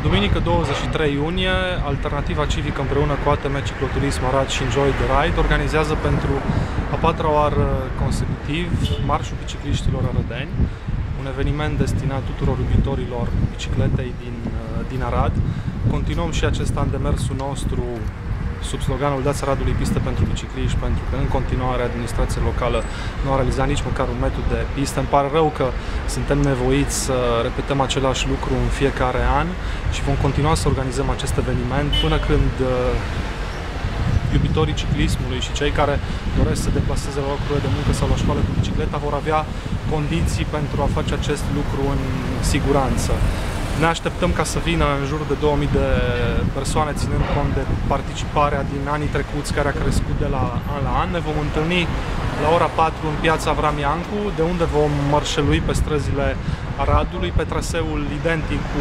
Duminică 23 iunie, Alternativa Civică împreună cu ATM Cicloturism Arad și Enjoy the Ride organizează pentru a patra oară consecutiv Marșul Bicicliștilor Arădeni, un eveniment destinat tuturor iubitorilor bicicletei din Arad. Continuăm și acest an demersul nostru sub sloganul Dați Aradului pistă pentru bicicliști, pentru că în continuare administrația locală nu a realizat nici măcar un metru de pistă. Îmi pare rău că suntem nevoiți să repetăm același lucru în fiecare an și vom continua să organizăm acest eveniment până când iubitorii ciclismului și cei care doresc să deplaseze la locurile de muncă sau la școală cu bicicleta vor avea condiții pentru a face acest lucru în siguranță. Ne așteptăm ca să vină în jur de 2000 de persoane, ținând cont de participarea din anii trecuți, care a crescut de la an la an. Ne vom întâlni la ora 4 în piața Avram Iancu, de unde vom mărșălui pe străzile Aradului, pe traseul identic cu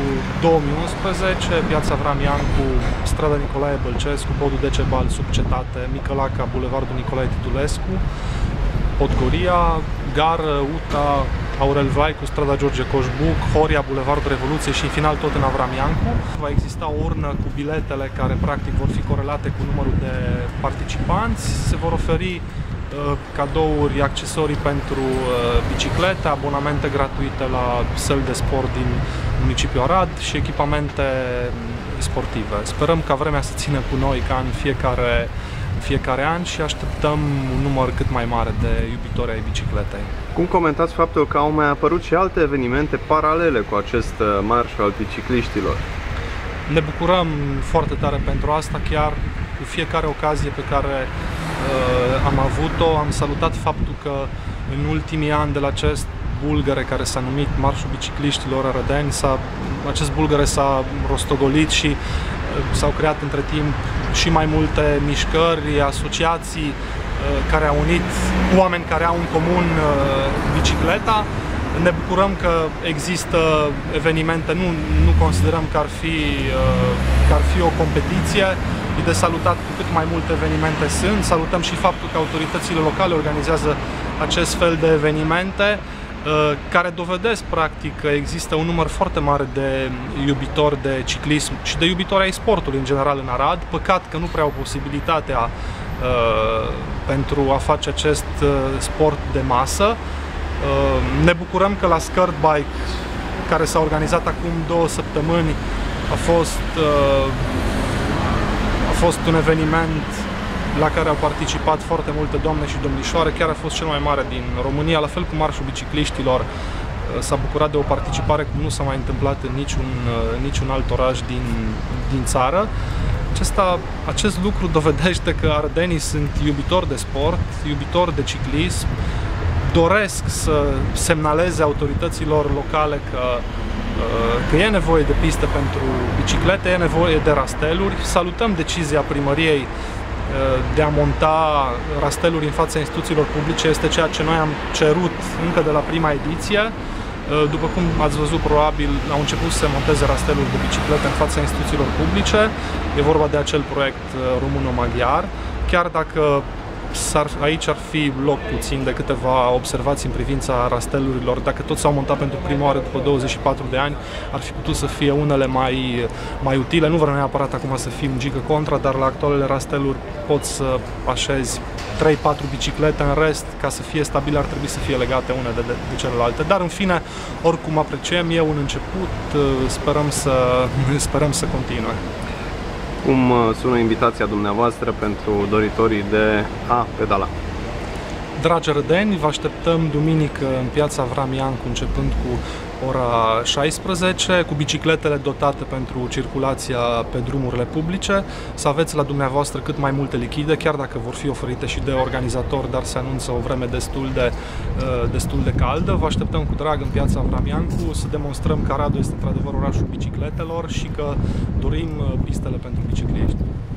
2011, piața Avram Iancu, strada Nicolae Bălcescu, podul Decebal sub cetate, Micălaca, bulevardul Nicolae Titulescu, Podgoria, gară, UTA, Aurel Vlaicu, strada George Coșbuc, Horia, bulevardul Revoluției și în final tot în Avram Iancu. Va exista o urnă cu biletele care practic vor fi corelate cu numărul de participanți. Se vor oferi cadouri, accesorii pentru biciclete, abonamente gratuite la săli de sport din municipiul Arad și echipamente sportive. Sperăm ca vremea să țină cu noi ca în fiecare an și așteptăm un număr cât mai mare de iubitori ai bicicletei. Cum comentați faptul că au mai apărut și alte evenimente paralele cu acest marș al bicicliștilor? Ne bucurăm foarte tare pentru asta, chiar cu fiecare ocazie pe care am avut-o. Am salutat faptul că în ultimii ani de la acest bulgăre care s-a numit Marșul Bicicliștilor Arădeni, acest bulgăre s-a rostogolit și s-au creat între timp și mai multe mișcări, asociații care au unit oameni care au în comun bicicleta. Ne bucurăm că există evenimente, nu considerăm că ar fi o competiție. E de salutat cu cât mai multe evenimente sunt. Salutăm și faptul că autoritățile locale organizează acest fel de evenimente care dovedesc practic că există un număr foarte mare de iubitori de ciclism și de iubitori ai sportului în general în Arad. Păcat că nu prea au posibilitatea pentru a face acest sport de masă. Ne bucurăm că la Skirt Bike, care s-a organizat acum 2 săptămâni, a fost un eveniment la care au participat foarte multe doamne și domnișoare, chiar a fost cel mai mare din România, la fel cu Marșul Bicicliștilor. S-a bucurat de o participare cum nu s-a mai întâmplat în niciun alt oraș din țară. Acest lucru dovedește că arădenii sunt iubitori de sport, iubitori de ciclism, doresc să semnaleze autorităților locale că e nevoie de piste pentru biciclete, e nevoie de rasteluri. Salutăm decizia primăriei de a monta rasteluri în fața instituțiilor publice. Este ceea ce noi am cerut încă de la prima ediție. După cum ați văzut, probabil au început să se monteze rasteluri de biciclete în fața instituțiilor publice. E vorba de acel proiect româno-maghiar. Chiar dacă aici ar fi loc puțin de câteva observații în privința rastelurilor. Dacă tot s-au montat pentru prima oară după 24 de ani, ar fi putut să fie unele mai utile. Nu vreau neapărat acum să fim gică contra, dar la actualele rasteluri poți să așezi 3-4 biciclete, în rest, ca să fie stabile, ar trebui să fie legate une de celelalte. Dar, în fine, oricum apreciem, e un început, sperăm să continue. Cum sună invitația dumneavoastră pentru doritorii de a pedala? Dragi arădeni, vă așteptăm duminică în piața Avram Iancu, începând cu ora 16, cu bicicletele dotate pentru circulația pe drumurile publice, să aveți la dumneavoastră cât mai multe lichide, chiar dacă vor fi oferite și de organizatori, dar se anunță o vreme destul de caldă. Vă așteptăm cu drag în piața Avram Iancu să demonstrăm că Aradul este într-adevăr orașul bicicletelor și că dorim pistele pentru bicicliști.